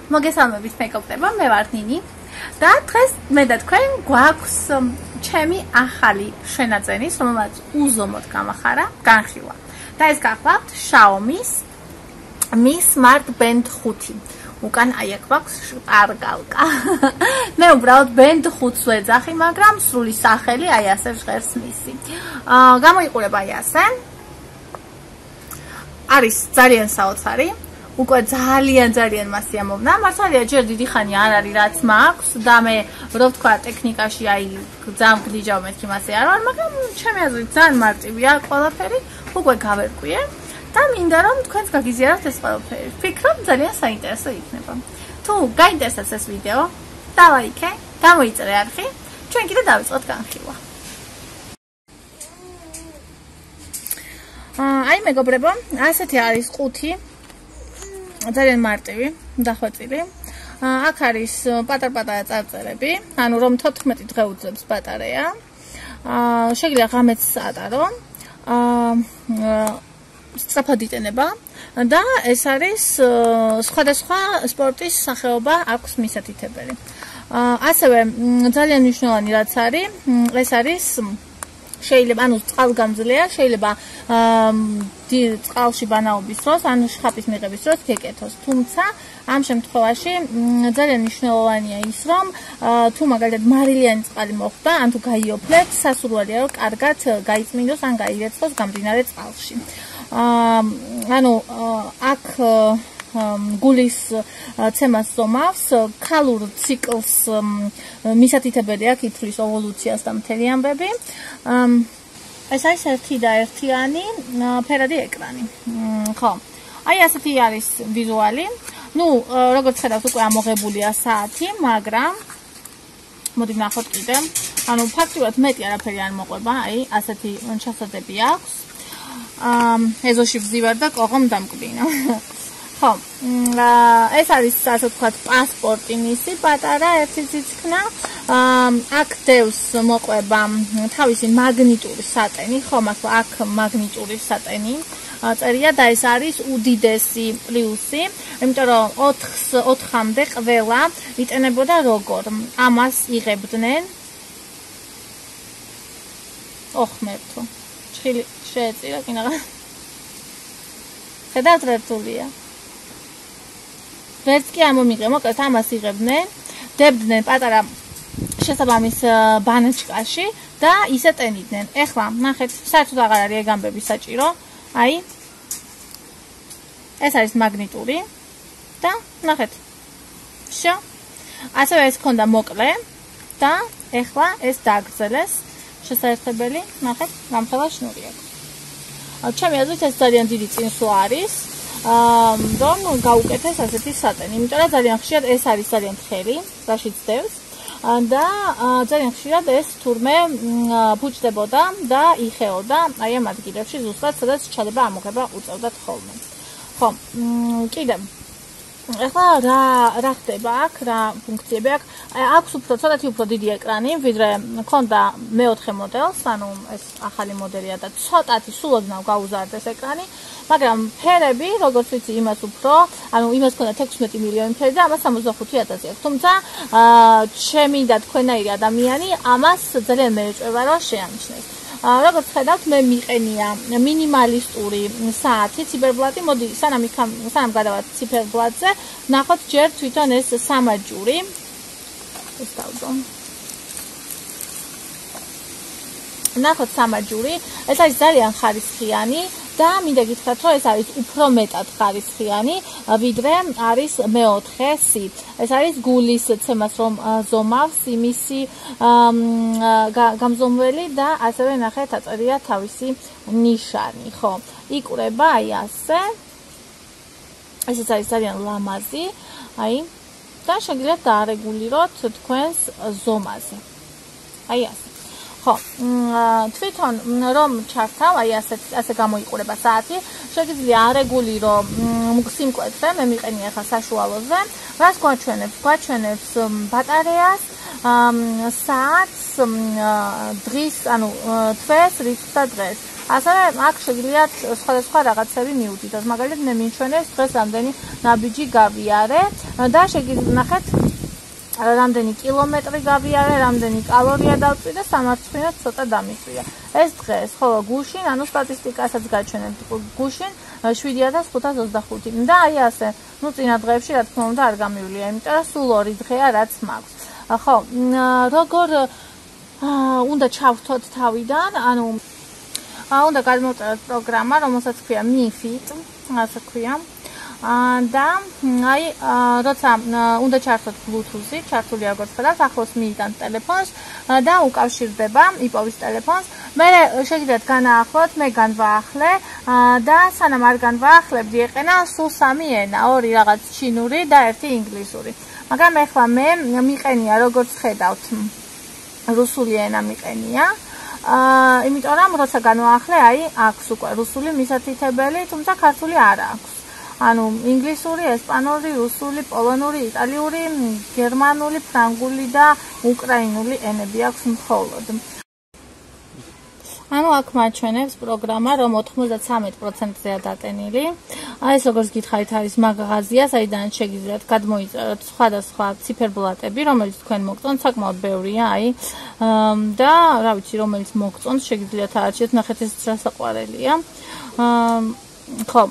მოგესალმებით მეგობრებო, მე ვარ ნინი და დღეს მე და თქვენ გვაქვს ჩემი ახალი შენაძენის, რომელმაც უზომოდ განხილვა. და ეს გახლავთ Xiaomi-ის Mi Smart Band 5. უკან აი აქ გვაქვს შპარგალკა. მე უბრალოდ Band 5-ს ვეძახი, მაგრამ სრული სახელი აი ასე ჟღერს მისი. გამოიყურება აი ასე. არის ძალიან საოცარი. უკვე ძალიან მასიამოვნა. მართალია ჯერ დიდი ხანი არ არის რაც მაქვს და მე რო ვთქვა ტექნიკაში აი ძალიან გდიჯავ მეთქი მასე არ ვარ, მაგრამ ჩემი აზრით ძალიან მარტივია ყველაფერი, უკვე გავერკვიე და მინდა რომ თქვენს გაგიზიაროთ ეს ყველაფერი. ვფიქრობ ძალიან საინტერესო იქნება. თუ გაინტერესებს ეს ვიდეო, დალაიქე, გამოიწერე არხი, ჩვენ კიდე დავიწყოთ განხილვა. აი მეგობრებო, ასეთი არის ყუთი. ძალიან მარტივი, დახვეწილი. აქ არის პატარ-პატარა წარწერები, ანუ რომ 14 დღე უძლებს ბატარეა. შეიძლება ღამეც ატარო. სწრაფად იტენება და ეს არის სხვადასხვა სპორტის სახეობა აქვს მისათითებელი. ასევე ძალიან მნიშვნელოვანი რაც არის, ეს არის შეიძლება ანუ წყალგამძლეა, შეიძლება წყალში ბანაობის დროს, ან შხაპის მიღების დროს გეკეთოს. თუმცა ამ შემთხვევაში ძალიან მნიშვნელოვანია ის, რომ თუ მაგალითად მარილიანი წყალი მოხვდა, ან თუ გაიოფლეთ, სასურველია რომ კარგად გაიწმინდოს ან გაირეცხოს გამდინარე წყალში. ანუ აქ გულის ცემას ზომავს, ქალურ ციკლს მისათითებელი აქ ითვლის ევოლუციას და მთელი ამბები. ეს არის ერთი და ერთიანი ფერადი ეკრანი. ხო. აი ასეთი არის ვიზუალი. ნუ, როგორც ხედავთ, უკვე ამოღებულია საათი, მაგრამ მოდი ვნახოთ კიდე. ანუ ფაქტიურად მეტი არაფერი არ მოყვება, აი ასეთი ჩასადები აქვს. ეზოში ვზივარ და კოღომ დამკვდინა. ხო, ეს არის ასე ვთქვათ პასპორტი მისი პატარა ერთი ციცქნა. აქ დევს მოყვება თავისი მაგნიტური სატენი, ხო, აქ მაგნიტური სატენი წერია და ეს არის უდიდესი პლუსი, იმიტომ რომ 4-მდე ყველა იტენებოდა როგორ. ამას იღებდნენ. მერთო. ჩხილი შეეწირა კინაღა. ხედავთ რა რთულია. ვერც კი ამომიღე, მოკლედ ამას იღებდნენ, დებდნენ პატარა შესაბამის ბანაჩკაში და ისე ტენიდნენ. ეხლა ნახეთ, საერთოდ აღარ არის ეგ ამბები საჭირო. აი ეს არის მაგნიტური და ნახეთ. შო. ასევე ეს ქონდა მოკლე და ეხლა ეს დააგრძელეს. შესაძლებელი, ნახეთ, გამხელა შნური აქვს. ჩემი აზრით ეს ძალიან დიდი წინსვლა არის. რომ გაუკეთეს ასეთი სატენი, იმიტომ რომ ძალიან ხშირად ეს არის ძალიან თხელი, რაშიც დევს და ძალიან ხშირად ეს თურმე ფუჭდებოდა და იხეოდა აი ამ ადგილებში ზუსტად, სადაც ჩადება ამოღება უწევდათ ხოლმე. ხო, კიდე ეხლა რა ხდება აქ, რა ფუნქციები აქვს? აქვს უფრო ცოტათი უფრო დიდი ეკრანი, ვიდრე მქონდა მეოთხე მოდელს, ანუ ეს ახალი მოდელია და ცოტათი სულ ოდნავ გაუზარდეს ეკრანი, მაგრამ ფერები, როგორც ვიცი, იმას უფრო, ანუ იმას ქონდა 16 მილიონი ფერი და ამას 65,000 აქვს. თუმცა ჩემი და თქვენაირი ადამიანი ამას ძალიან მეეჭვება რომ შეამჩნეს. როგორც ხედავთ, მე მიყენია მინიმალისტური საათი, ციფერბლატი. მოდი, სანამ გადავართ ციფერბლატზე, ნახოთ ჯერ თვითონ ეს სამაჯური. ეს დავდო. ნახოთ სამაჯური, ეს არის ძალიან ხარისხიანი და მინდა გითხრათ, რომ ეს არის უფრო მეტად ხარისხიანი, ვიდრე არის მეოთხესი. ეს არის გულის ცემას რომ ზომავს იმისი გამზომველი და ასევე ნახეთ აწერია თავისი ნიშანი, ხო. იკვრება აი ასე. ესეც არის ძალიან ლამაზი, აი და შეგიძლიათ დაარეგულიროთ თქვენს ზომაზე. აი ასე. ხო, თვითონ რომ ჩართავ, აი ასე გამოიყურება საათი, შეგიძლია არეგულირო სიმკვეთე, მე მიყენია ახლა საშუალოზე, რას გვაჩვენებს ბატარეას, საათს, დღის, ანუ თვეს, რიცხვს და დღეს. ასევე აქ შეგიძლიათ სხვადასხვა რაღაცები მიუთითოთ. მაგალითად მე მინჩვენებს დღეს რამდენი ნაბიჯი გავიარე და შეგიძლიათ ნახეთ რამდენი კილომეტრი გავიარე, რამდენი კალორია დავწვი და სამარცხვინოდ ცოტა დამიწვია. ეს დღეს, ხოლო გუშინ, ანუ სტატისტიკასაც გაჩვენებთ, გუშინ 7525 და აი ასე, წინა დღეებში რა თქმა უნდა არ გამივლია, იმიტომ რომ სულ 2 დღეა რაც მაქვს. ხო, როგორ უნდა ჩავთოთ თავიდან, ანუ უნდა გადმოვწეროთ პროგრამა, რომელსაც ქვია MiFit, ასე ქვია. და აი როცა უნდა ჩართოთ Bluetooth-ი, ჩართული როგორც ხედავთ, ახლოს მიიტანთ ტელეფონს და უკავშირდება იპოვის ტელეფონს. მე შეგიძლიათ განაახლოთ, მე განვაახლე და სანამ არ განვაახლებდი, ეყენა სულ 3 ენა, 2 რაღაც ჩინური და 1 ინგლისური. მაგრამ ეხლა მე მიყენია, როგორც ხედავთ, რუსული ენა მიყენია. იმიტომ რომ როცა განვაახლე, აი აქვს უკვე რუსული მისათითებელი, თუმცა ქართული არ აქვს. ანუ ინგლისური, ესპანური, რუსული, პოლონური, იტალიური, გერმანული, ფრანგული და უკრაინული ენები აქვს მხოლოდ. ანუ აქ მაჩვენებს პროგრამა, რომ 93%-ზეა დატენილი. აი ეს როგორც გითხარით, არის მაღაზია, საიდან შეგიძლიათ გადმოიწეროთ სხვადასხვა ციფერბლატები, რომელიც თქვენ მოგწონთ, საკმაოდ ბევრია, აი და რა ვიცი, რომელიც მოგწონთ, შეგიძლიათ აარჩიოთ, ნახეთ ეს რა საყვარელია. ხო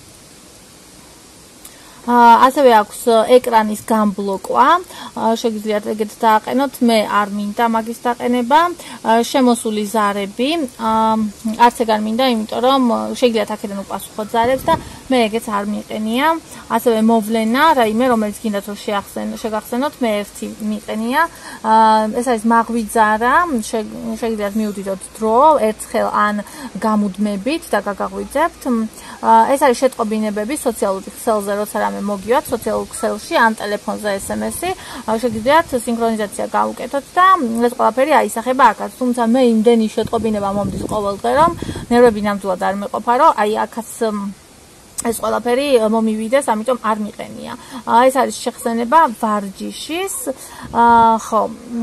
ასევე აქვს ეკრანის გამბლოკვა, შეგიძლიათ ეგეთ დააყენოთ, მე არ მინდა მაგის დაყენება, შემოსული ზარები, არც ეგ არ მინდა, იმიტომ რომ შეგიძლიათ აქედან უპასუხოთ ზარებს და მე ეგეც არ მიყენია, ასევე მოვლენა, რაიმე, რომელიც გინდათ რომ შეგახსენოთ, მე ერთი მიყენია, ეს არის მაღვიძარა, შეგიძლიათ მიუდიდოთ დრო, ერთხელ ან გამუდმებით და გაგაღვიძებთ, ეს არის შეტყობინებები სოციალური ქსელზე, როცა რამე მოგივათ სოციალურ ქსელში ან ტელეფონზე SMS-ი, შეგიძლიათ სინქრონიზაცია გავუკეთოთ და ეს ყველაფერი აისახება აქაც. თუმცა მე იმდენი შეტყობინება მომდის ყოველდღე, რომ ნერვები ნამდვილად არ მეყოფა, რომ აი აქაც ეს ყველაფერი მომივიდეს, ამიტომ არ მიყენია. ეს არის შეხსენება ვარჯიშის, ხო,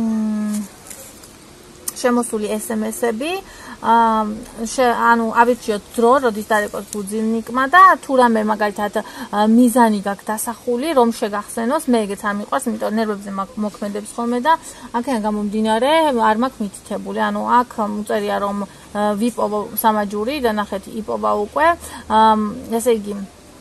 შემოსული SMS-ები, ანუ ავირჩიოთ დრო, როდის დარეკოს ბუძილნიკმა და თუ რამე მაგალითად მიზანი გაქვს დასახული, რომ შეგახსენოს, მე ეგეც არ მიყვარს, იმიტომ ნერვებზე მოქმედებს ხოლმე და აქედან გამომდინარე არ მაქვს მითითებული. ანუ აქ უწერია რომ ვიპოვო სამაჯური და ნახეთ იპოვა უკვე. ესე იგი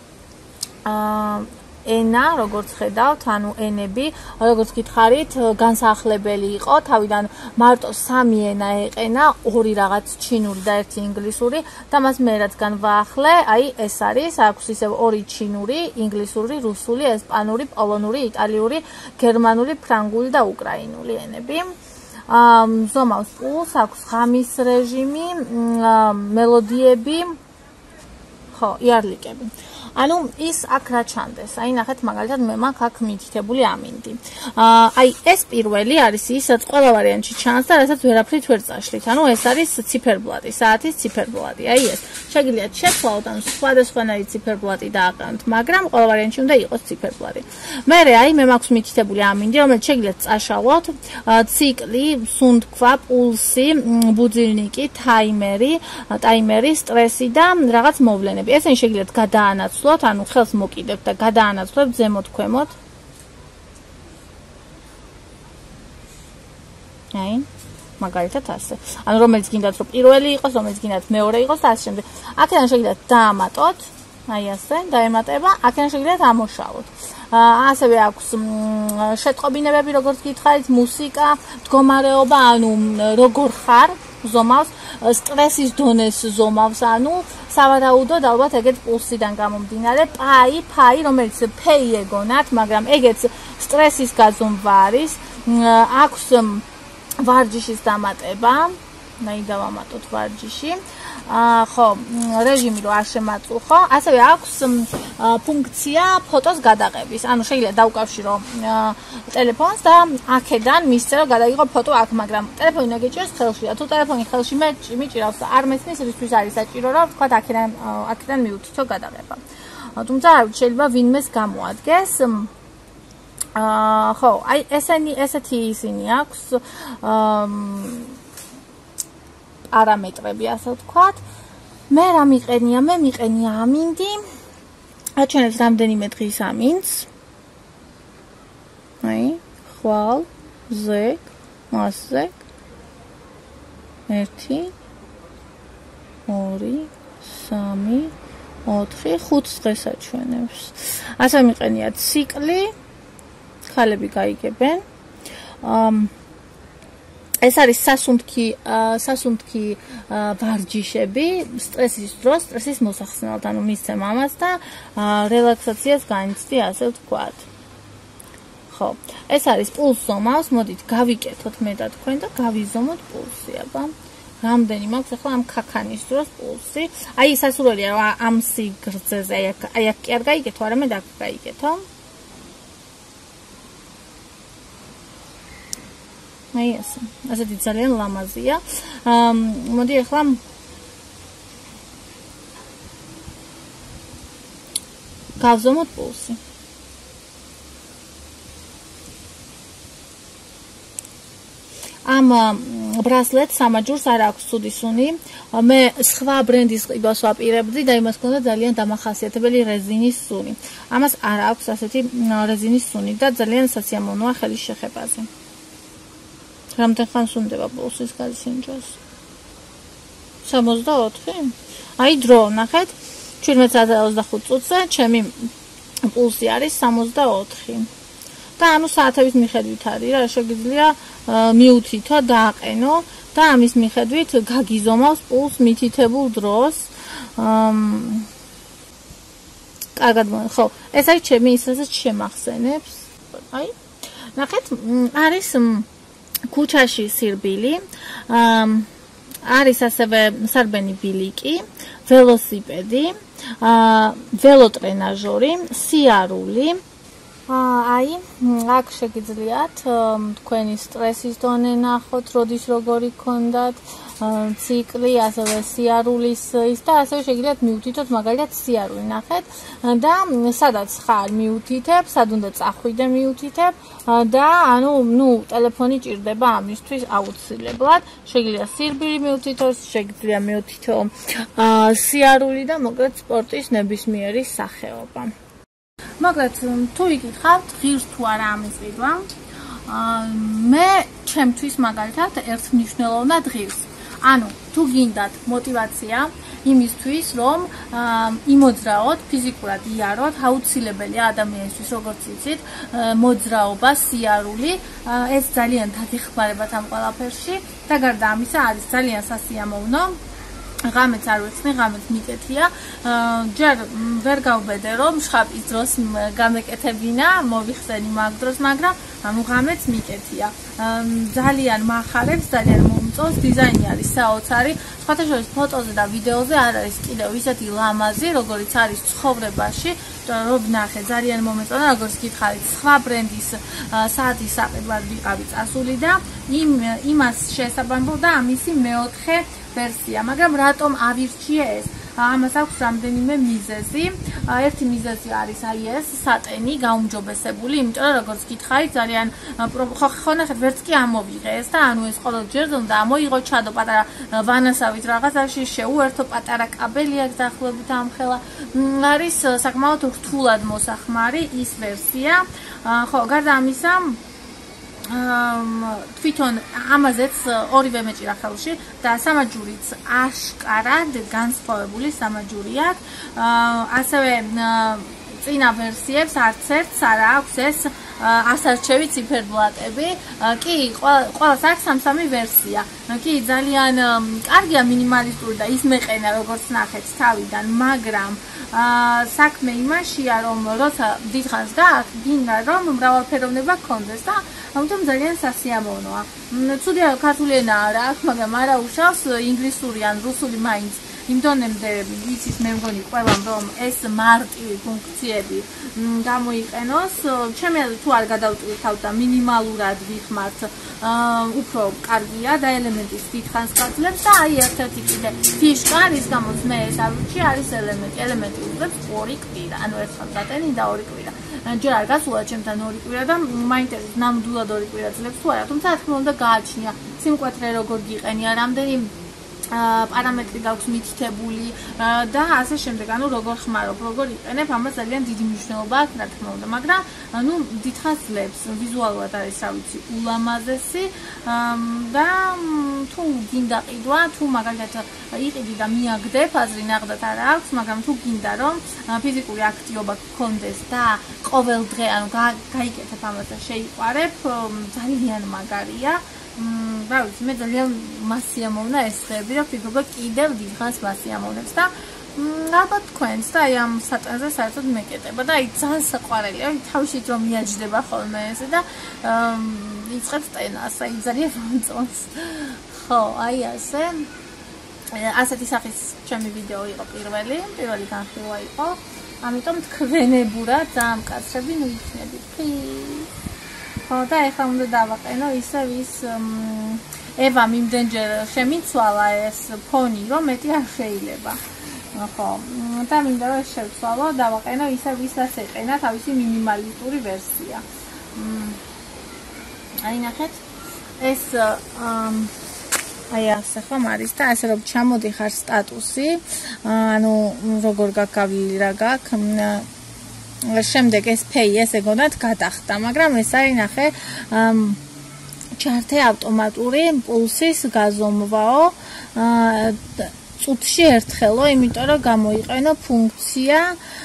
ენა, როგორც ხედავთ, ანუ ენები, როგორც გითხარით, განსახლებელი იყო, თავიდან მარტო 3 ენა ეყენა, 2 რაღაც ჩინური და 1 ინგლისური და მას მე რაც განვაახლე, აი ეს არის, აქვს ისევ 2 ჩინური, ინგლისური, რუსული, ესპანური, პოლონური, იტალიური, გერმანული, ფრანგული და უკრაინული ენები. ზომავს პულს, აქვს ღამის რეჟიმი, მელოდიები, ხო, იარლიკები. ანუ ის აქ რა ჩანდეს. აი ნახეთ მაგალითად მე მაქვს აქ მითითებული ამინდი. აი ეს პირველი არის ის, რაც ყველა ვარიანტში ჩანს და რასაც ვერაფრით ვერ წაშლით. ანუ ეს არის ციფერბლატი, საათის ციფერბლატი. აი ეს. შეგიძლიათ შეცვალოთ, ანუ სხვადასხვანაირი ციფერბლატი დააყენოთ, მაგრამ ყველა ვარიანტში უნდა იყოს ციფერბლატი. მერე აი მე მაქვს მითითებული ამინდი, რომელიც შეგიძლიათ წაშალოთ, ციკლი, სუნთქვა, პულსი, ბუძილნიკი, ტაიმერი, სტრესი და რაღაც მოვლენები. ესენი შეგიძლიათ გადაანაცვლოთ, ანუ ხელს მოკიდებთ და გადაანაცვლებთ ზემოთ ქვემოთ. აი, მაგალითად ასე. ანუ რომელიც გინდათ რომ პირველი იყოს, რომელიც გინდათ მეორე იყოს და ასე შემდეგ. აქედან შეგიძლიათ დაამატოთ, აი ასე, დაემატება, აქედან შეგიძლიათ ამოშალოთ. ასევე აქვს შეტყობინებები, როგორც გითხარით, მუსიკა, მდგომარეობა, ანუ როგორ ხარ, ზომავს, სტრესის დონეს ზომავს, ანუ სავარაუდოდ ალბათ ეგეთ პულსიდან გამომდინარე, ფაი, რომელიც ფეი ეგონათ, მაგრამ ეგეც სტრესის გაზომვა არის, აქვს ვარჯიშის დამატება, ნაი დავამატოთ ვარჯიში. ხო, რეჟიმი რო არ შემაწუხო, ასევე აქვს ფუნქცია ფოტოს გადაღების. ანუ შეიძლება დავუკავშირო ტელეფონს და აქედან მისცე რომ გადაიღო ფოტო აქ, მაგრამ ტელეფონი უნდა გეჭიროს ხელში და თუ ტელეფონი ხელში მიჭირავს და არ მესმის, რისთვის არის საჭირო რომ თქვა აქედან მიუთითო გადაღება. თუმცა შეიძლება ვინმეს გამოადგეს. ხო, აი ესეთი ისინი აქვს პარამეტრები, ასე ვთქვათ. მე რა მიყენია? მე მიყენია ამინდი. აჩვენებს რამდენიმე დღის ამინდს. აი, ხვალ, ზეგ, მასზეგ. 1 2 3 4 5 დღეს აჩვენებს. ასე მიყენია ციკლი. ხალები გაიგებენ. ეს არის სასუნთქი ვარჯიშები სტრესის დროს, სტრესის მოსახსნელად, ანუ მისცემ ამას და რელაქსაციას განიცდი, ასე ვთქვათ. ხო, ეს არის პულსომავს, მოდით გავიკეთოთ მე და თქვენ და გავიზომოთ პულსი, აბა. რამდენი მაქვს ახლა ამ ქაქანის დროს პულსი? აი, სასურველია რა ამ სიგრძეზე, აი აქ კი არ გაიგეთო, არამედ აქ გაიგეთო. აი ესე. ასეთი ძალიან ლამაზია. მოდი ახლა გავზომოთ პულსი. ამ ბრასლეტს სამაჯურს არ აქვს ცუდი სუნი. მე სხვა ბრენდის ყიდვას ვაპირებდი და იმას ჰქონდა ძალიან დამახასიათებელი რეზინის სუნი. ამას არ აქვს ასეთი რეზინის სუნი და ძალიან სასიამოვნოა ხელის შეხებაზე. რამდენ ხანს უნდება პულსის გაზინჯოს? 64? აი დრო, ნახეთ. 17:25 წუთზე ჩემი პულსი არის 64. და ანუ საათების მიხედვით არის რა, შეგიძლია მიუთითო და აყენო და ამის მიხედვით გაგიზომავს პულს მითითებულ დროს. კარგად ხო, ეს არის ჩემი ისაც შემახსენებს. აი, ნახეთ, არის ქუჩაში სირბილი, არის ასევე სარბენი ბილიკი, ველოსიპედი, ველოტრენაჟორი, სიარული. აი, აქ შეგიძლიათ თქვენი სტრესის დონე ნახოთ, როდის როგორი გქონდათ, ციკლი, ასევე სიარულის ის და ასევე შეგიძლიათ მიუთითოთ მაგალითად სიარული ნახეთ და სადაც ხარ მიუთითებ, სად უნდა წახვიდე მიუთითებ და ანუ ტელეფონი ჭირდება ამისთვის აუცილებლად. შეგიძლია სირბილი მიუთითო, შეგიძლია მიუთითო სიარული და მოკლედ სპორტის ნებისმიერი სახეობა. მოკლედ თუ იკითხავთ ღირს თუ არა ამის ყიდვა, მე ჩემთვის მაგალითად ერთმნიშვნელოვნად ღირს. ანუ თუ გინდათ мотиваცია იმისთვის რომ იმოძრაოთ, ფიზიკურად იაროთ, აუცილებელია ადამიანისთვის როგორც იცით, მოძრაობა, სიარული, ეს ძალიან დაგეხმარებათ ამ ყველაფერში და გარდა ამისა არის ძალიან სასიამოვნო. ღამეც არ ვეცნი, ღამეც მიკეთია. ჯერ ვერ გავბედე რომ შხაპის დროს გამეკეთებინა, მოვიხსენი მაგ დროს, მაგრამ ანუ ღამეც მიკეთია. ძალიან მახარებს, ძალიან მომწონს, დიზაინი არის საოცარი. სხვათა შორის ფოტოზე და ვიდეოზე არ არის კიდევ ისეთი ლამაზი, როგორიც არის ცხოვრებაში. რომ ნახე, ძალიან მომეწონა, როგორც გითხარით, სხვა ბრენდის საათის საყიდლად ვიყავი წასული და იმას შესაბამებოდა ამისი მეოთხე ვერსია, მაგრამ რატომ ავირჩიე ეს? ამას აქვს რამდენიმე მიზეზი. ერთი მიზეზი არის აი ეს სატენი გაუმჯობესებული, იმიტომ რომ როგორც გითხარით, ძალიან ხო ნახეთ, ვერც კი ამოვიღე ეს და ანუ ეს ყოველჯერ უნდა ამოიღო, ჩადო პატარა ვანასავით რაღაცაში, შეუერთო პატარა კაბელი აქვს დაახლოებით ამხელა. არის საკმაოდ რთულად მოსახმარი ის ვერსია. ხო, გარდა ამისა თვითონ ამაზეც ორივე მეჭირა ხელში და სამაჯურიც აშკარად განსხვავებული სამაჯური აქვს. ასევე წინა ვერსიებს არც ერთს არ აქვს ეს ასარჩევი ციფერბლატები. კი, ყველას აქვს სამ-სამი ვერსია. კი, ძალიან კარგია მინიმალისტური და ის მეყენა როგორც ნახეთ თავიდან, მაგრამ საქმე იმაშია, რომ როცა დიდხანს გააქვს, გინდა რომ მრავალფეროვნება გქონდეს და ამიტომ ძალიან სასიამოვნოა. ცუდია ქართული ენა არ აქვს, მაგრამ არა უშავს ინგლისური ან რუსული მაინც იმ დონემდე იცის მე მგონი ყველამ რომ ეს მარტივი ფუნქციები გამოიყენოს. ჩემი აზრით თუ არ გადავტვირთავთ და მინიმალურად ვიხმართ, უფრო კარგია და ელემენტის დიდხანს გაძლევს და აი ერთ-ერთი კიდე ფიშკა რის გამოც მე ეს ავირჩი არის ელემენტი უძლებს ორი კვირა, ანუ ერთხელ დატენი და ორი კვირა. ჯერ არ გასულა ჩემთან ორი კვირა და მაინტერესებს ნამდვილად ორი კვირა ძლებს თუ არა, თუმცა რა თქმა უნდა გააჩნია სიმკვეთრე როგორ გიყენია, რამდენი პარამეტრი გაქვს მითითებული და ასე შემდეგ. ანუ როგორ ხმარობ, როგორ იყენებ, ამას ძალიან დიდი მნიშვნელობა აქვს, რა თქმა უნდა, მაგრამ ну დიდხანს ძლებს ვიზუალურად არის რა ვიცი ულამაზესი და თუ გინდა ყიდვა, თუ მაგალითად იყიდი და მიაგდებ, აზრი ნახდათ არ აქვს, მაგრამ თუ გინდა რომ ფიზიკური აქტივობა გქონდეს და ყოველ დღე ანუ გაიკეთებ ამას და შეიყვარებ, ძალიან მაგარია. რა ვიცი, მე ძალიან მასიამოვნა ეს დღეები, რომ ფიქრობ კიდევ დიდხანს მასიამოვნებს და ალბათ თქვენც და აი ამ სატანზე საერთოდ მეკეტება და აი ძალიან საყვარელია, თავშით რომ მიაჯდება ხოლმე ესე და იწყებს ტენას, აი ძალიან მომწონს. ხო, აი ასე. ასეთი სახის ჩემი ვიდეო იყო პირველი განხილვა იყო. ამიტომ თქვენებურა ძალიან მკაცრები მივიქნებით. ხო და ეხლა უნდა დავაყენო ისევ ის ევა მიმდენჯერ შემიცვალა ეს ფონი, რომ მეტი არ შეიძლება. ხო, და მინდა რომ შევცვალო, დავაყენო ისევ ისაც ეყენა თავისი მინიმალისტური ვერსია. აი ნახეთ, ეს აი ასე ხომ არის და ასე რომ ჩამოდიხარ სტატუსი, ანუ როგორ გაკავლილი რა გაქვს, შემდეგ ეს pay ესე გონათ გადახდა, მაგრამ ეს არის ნახე ჩართე ავტომატური პულსის გაზომვაო წუთში ერთხელო, იმიტომ რომ გამოიყენო ფუნქცია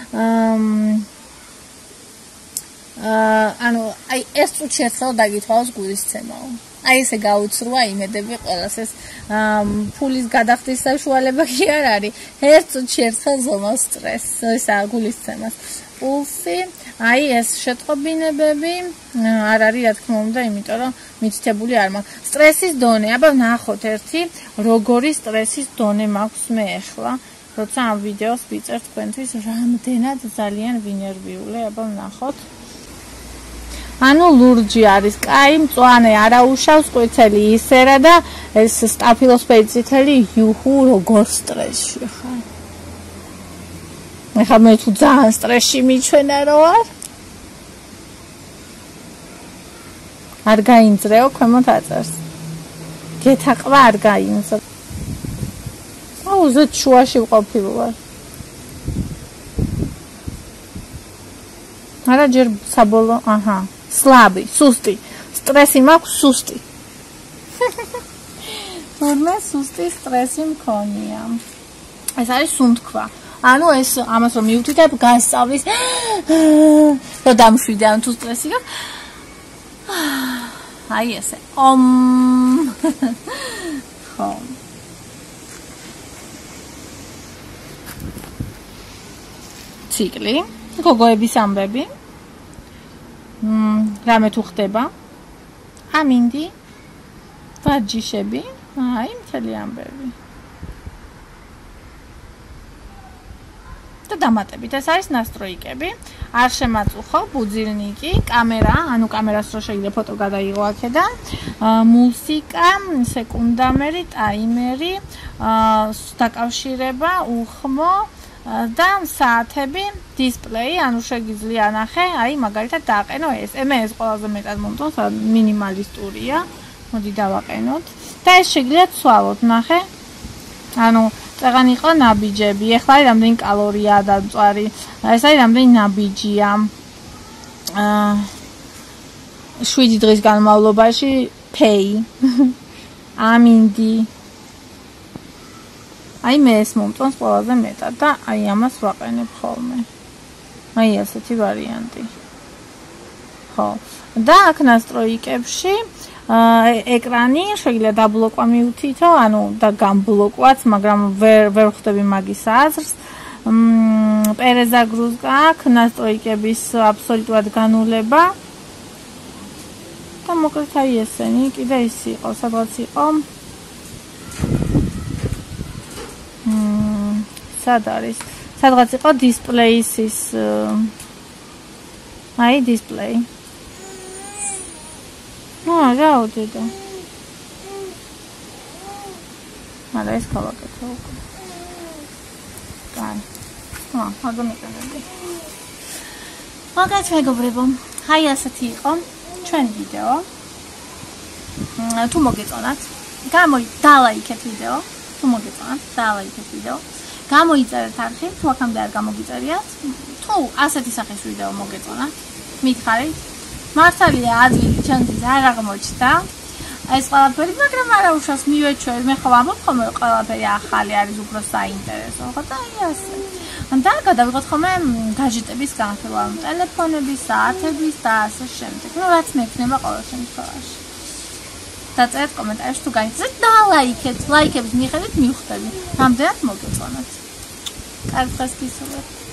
ანუ აი ეს წუთში ერთხელ დაგითვალოს გულისცემაო. აი ესე გაუცრუა იმედები ყველას ეს ფულის გადახდის საშუალება კი არ არის. ერთ წუთში ერთხელ ზომავს სტრესს, ესა გულისცემას. პულსი, აი ეს შეტყობინებები არ არის რა თქმა უნდა, იმიტომ რომ მითითებული არ მაქვს. სტრესის დონე, აბა ნახოთ ერთი, როგორი სტრესის დონე მაქვს მე ახლა, როცა ამ ვიდეოს ვიწერ თქვენთვის, რამდენად ძალიან ვინერვიული, აბა ნახოთ. ანუ ლურჯი არის, კაი, მწვანე, არაუშავს ყვითელი ისერა და ეს სტაფილოსფერი წითელი, იუჰუ, როგორ სტრესში ხარ. ეხლა მე თუ ძალიან სტრესში მიჩვენა რო არ გაინძრეო ქვემოთ აწერს. გეთაყვა არ გაინძრე. აუ ზეთ შუაში ვყოფილი ვარ. არა ჯერ საბოლოო, აჰა. სლაბი, სუსტი. სტრესი მაქვს სუსტი. თურმე სუსტი სტრესი მქონია. ეს არის სუნთქვა. ანუ ეს ამას რომ მივთითებ გასწავლის რომ დამშვიდე ან თუ სტრესი გაქვს. აი ესე. ხო. ციკლი, გოგოების ამბები. რამე თუ ხდება? ამინდი. ვარჯიშები, აი მთელი ამბები. და დამატებით ეს არის ნასტროიკები. არ შემაწუხო, ბუძილნიკი, კამერა, ანუ კამერას რო შეიძლება ფოტო გადაიღო აქედან, მუსიკა, სეკუნდამერი, ტაიმერი, დაკავშირება, უხმო და საათები, დისპლეი, ანუ შეგიძლია ნახე, აი მაგალითად დააყენო ეს. მე ეს ყველაზე მეტად მომწონს, მინიმალისტურია. მოდი დავაყენოთ. და ეს შეგიძლიათ ცვალოთ, ნახე. ანუ წაღან იყო ნაბიჯები, ეხლა არის რამდენი კალორიაა დამწვარი, ეს არის რამდენი ნაბიჯია. 7 დღის განმავლობაში pay. ამინდი. აი მე ეს მომწონს ყველაზე მეტად და აი ამას ვაყენებ ხოლმე. აი ასეთი ვარიანტი. ხო. და აქ ნასტროიკებში ეკრანი შეიძლება დაბლოკვა მივთითო, ანუ და გამბლოკვაც, მაგრამ ვერ ხვდები მაგის აზრს. პერეზაგრუზკა აქ ნასტროიკების აბსოლუტურად განულება. და მოკლედ აი ესენი, კიდე ის იყო, სადღაც იყო. სად არის? სადღაც იყო დისპლეისის აი დისპლეი. რაოდედა. არა ეს გავაკეთე უკვე. კაი. აგამეკანები. მაგაც მეგობრებო, აი ასეთი იყო ჩვენი ვიდეო. თუ მოგეწონათ, დალაიქეთ ვიდეო. თუ მოგეწონათ, დალაიქეთ ვიდეო. გამოიწერეთ არხი, თუ აქამდე არ გამოგიწერიათ. თუ ასეთი სახის ვიდეო მოგეწონათ, მითხარით. მართალია ადგილი ჩემთვის არ აღმოჩნდა. ეს ყველაფერი, მაგრამ არა უშავს მივეჩვევ, მე ხო ვამბობ ხოლმე ყველაფერი ახალი არის, უფრო საინტერესო, ხო და აი ასე. და გადავიღოთ ხოლმე გაჟეტების განხილვა, ტელეფონების, საათების და ასე შემდეგ. ნუ რაც მექნება ყოველ შემთხვევაში. დაწერეთ კომენტარებში თუ გაინტერესებთ და ლაიქეთ, ლაიქების მიხედვით მივხვდები, რამდენად მოგეწონათ. კარგ დღეს გისურვებთ.